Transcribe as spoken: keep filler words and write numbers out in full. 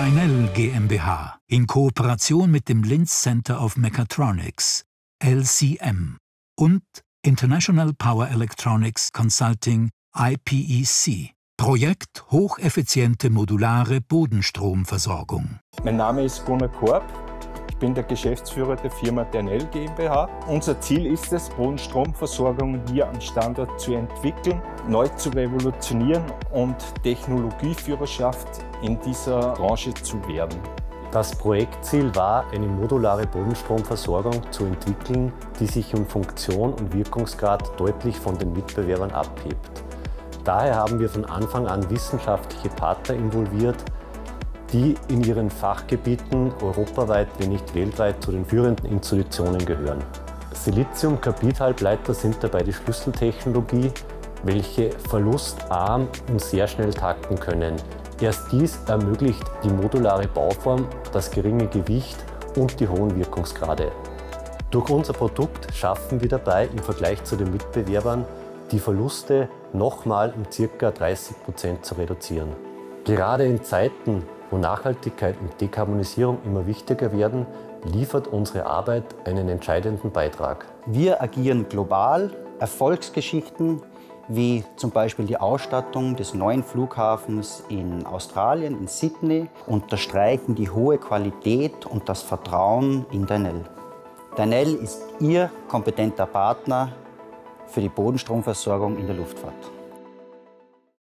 Dynel GmbH in Kooperation mit dem Linz Center of Mechatronics, L C M, und International Power Electronics Consulting, I P E C. Projekt Hocheffiziente modulare Bodenstromversorgung. Mein Name ist Gunnar Korb. Ich bin der Geschäftsführer der Firma Dynel GmbH. Unser Ziel ist es, Bodenstromversorgung hier am Standort zu entwickeln, neu zu revolutionieren und Technologieführerschaft in dieser Branche zu werden. Das Projektziel war, eine modulare Bodenstromversorgung zu entwickeln, die sich in Funktion und Wirkungsgrad deutlich von den Mitbewerbern abhebt. Daher haben wir von Anfang an wissenschaftliche Partner involviert, die in ihren Fachgebieten europaweit, wenn nicht weltweit, zu den führenden Institutionen gehören. Silizium-Carbid-Halbleiter sind dabei die Schlüsseltechnologie, welche verlustarm und sehr schnell takten können. Erst dies ermöglicht die modulare Bauform, das geringe Gewicht und die hohen Wirkungsgrade. Durch unser Produkt schaffen wir dabei im Vergleich zu den Mitbewerbern, die Verluste nochmal um ca. dreißig Prozent zu reduzieren. Gerade in Zeiten, wo Nachhaltigkeit und Dekarbonisierung immer wichtiger werden, liefert unsere Arbeit einen entscheidenden Beitrag. Wir agieren global. Erfolgsgeschichten wie zum Beispiel die Ausstattung des neuen Flughafens in Australien, in Sydney, unterstreichen die hohe Qualität und das Vertrauen in Dynel. Dynel ist Ihr kompetenter Partner für die Bodenstromversorgung in der Luftfahrt.